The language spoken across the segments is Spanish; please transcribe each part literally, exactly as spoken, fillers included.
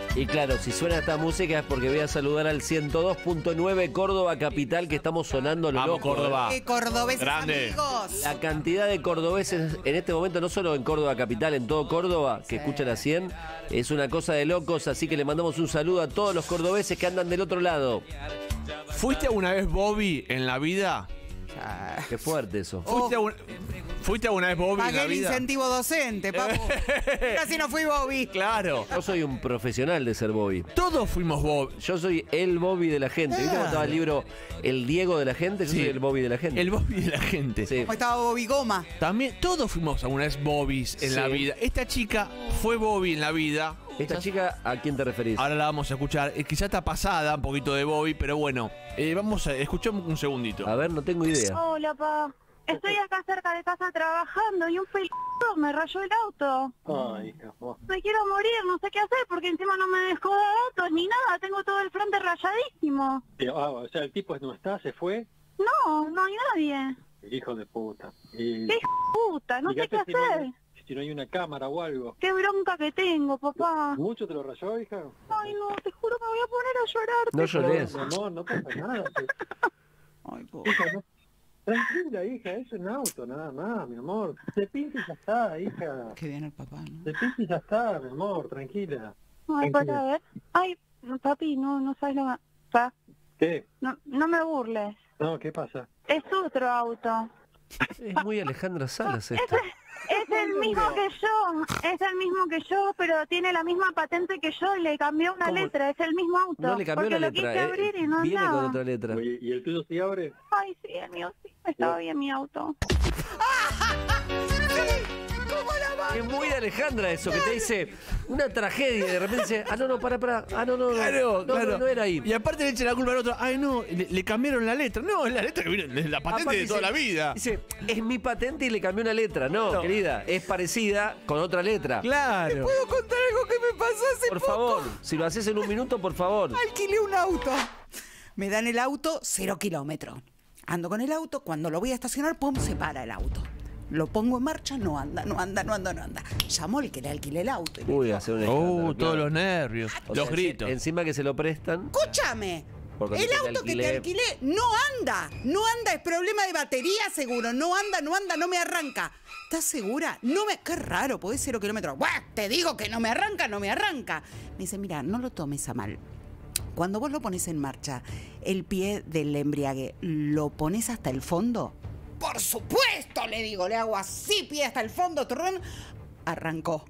Y claro, si suena esta música es porque voy a saludar al ciento dos punto nueve Córdoba Capital, que estamos sonando lo Vamos, loco. Córdoba. ¡Qué cordobeses, Grande. amigos! La cantidad de cordobeses en este momento, no solo en Córdoba Capital, en todo Córdoba, que escuchan a cien, es una cosa de locos, así que le mandamos un saludo a todos los cordobeses que andan del otro lado. ¿Fuiste alguna vez Bobby en la vida? Qué fuerte eso. ¿Fuiste, Oh. alguna, ¿Fuiste alguna vez Bobby en Pagué la el vida? incentivo docente, papu. Casi no fui Bobby. Claro. Yo soy un profesional de ser Bobby. Todos fuimos Bobby. Yo soy el Bobby de la gente. ¿Viste cómo estaba el libro El Diego de la gente? Yo Sí. soy el Bobby de la gente. El Bobby de la gente. Sí. Como estaba Bobby Goma. También todos fuimos alguna vez Bobbies en Sí. la vida. Esta chica fue Bobby en la vida. Esta chica, ¿a quién te referís? Ahora la vamos a escuchar. Eh, quizá está pasada un poquito de Bobby, pero bueno. Eh, vamos a escuchar un segundito. A ver, no tengo idea. Hola, pa. Estoy acá cerca de casa trabajando y un pelotudo me rayó el auto. Ay, hija, vos. Me quiero morir, no sé qué hacer porque encima no me dejó de autos ni nada. Tengo todo el frente rayadísimo. Tío, ah, o sea, el tipo no está, se fue. No, no hay nadie. El hijo de puta. Y, ¡Qué hijo de puta! No sé fíjate qué si no hacer. hay- si no hay una cámara o algo. ¡Qué bronca que tengo, papá! ¿Mucho te lo rayó, hija? Ay, no, te juro que me voy a poner a llorar. No llores. No, no, no pasa nada. Ay, po. Hija, no. Tranquila, hija, es un auto, nada más, mi amor. Se pinta y ya está, hija. Qué bien el papá, ¿no? Se pinta y ya está, mi amor, tranquila. Ay, para ver. Ay, papi, no, no sabes lo que... Pa, ¿Qué? no, no me burles. No, ¿qué pasa? Es otro auto. Es muy Alejandra Salas esto. Es el mismo que yo, es el mismo que yo, pero tiene la misma patente que yo y le cambió una ¿Cómo? letra, es el mismo auto. No le cambió porque la lo letra. quise eh, abrir y no viene andaba. con otra letra. Oye, ¿y el tuyo sí abre? Ay, sí, el mío sí, estaba bien mi auto. Es muy de Alejandra eso, que te dice una tragedia y de repente dice, ah, no, no, para, para, ah, no, no, no, Claro, no, claro. no, no era ahí. Y aparte le echa la culpa al otro. Ay, no, le, le cambiaron la letra. No, es la letra que viene, es la patente Aparte de toda dice- la vida. Dice, es mi patente y le cambió una letra. No, No. querida, es parecida con otra letra. Claro. ¿Puedo contar algo que me pasó hace Por poco? favor, si lo haces en un minuto, por favor. Alquilé un auto. Me dan el auto, cero kilómetros. Ando con el auto, cuando lo voy a estacionar, pum, se para el auto. Lo pongo en marcha, no anda, no anda, no anda, no anda. Llamó el que le alquilé el auto. Y le Uy, digo, hacer un escándalo, Oh, claro. todos los nervios, O los sea, gritos. Encima que se lo prestan. escúchame. Porque El te auto que te alquilé- alquilé no anda, no anda, es problema de batería seguro, no anda, no anda, no me arranca. ¿Estás segura? No me... Qué raro, podés cero kilómetros. ¡Buah! Te digo que no me arranca, no me arranca. Me dice, mira, no lo tomes a mal. Cuando vos lo pones en marcha, el pie del embriague, ¿lo pones hasta el fondo? Por supuesto, le digo, le hago así, pie hasta el fondo, turrón. Arrancó.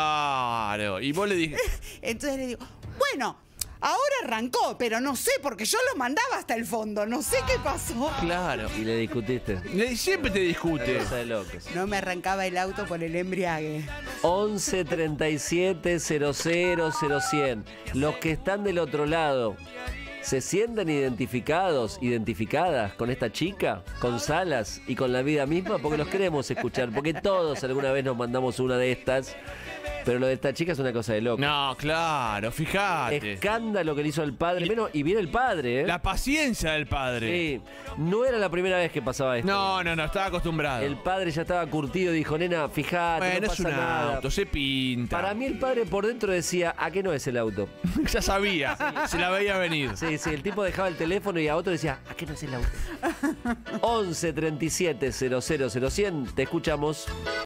Claro. Y vos le dije, Entonces le digo, bueno, ahora arrancó, pero no sé, porque yo lo mandaba hasta el fondo, no sé qué pasó. claro. Y le discutiste. Le- Siempre te discute. Cosa de locos. No me arrancaba el auto por el embriague. once treinta y siete cero cero cero cien. Los que están del otro lado, ¿se sienten identificados, identificadas con esta chica, con Salas y con la vida misma? Porque los queremos escuchar, porque todos alguna vez nos mandamos una de estas, pero lo de esta chica es una cosa de loco. No, claro, fíjate. Escándalo que le hizo al padre. Menos, y viene el padre, ¿eh? La paciencia del padre. Sí, no era la primera vez que pasaba esto. No, no, no, estaba acostumbrado. El padre ya estaba curtido y dijo, nena, fíjate, bueno, no es pasa un nada. auto, se pinta. Para mí el padre por dentro decía, ¿a qué no es el auto? ya sabía, se la veía venir. Sí, sí, el tipo dejaba el teléfono y a otro decía, ¿a qué no es el auto? once treinta y siete cero cero cero cien, te escuchamos.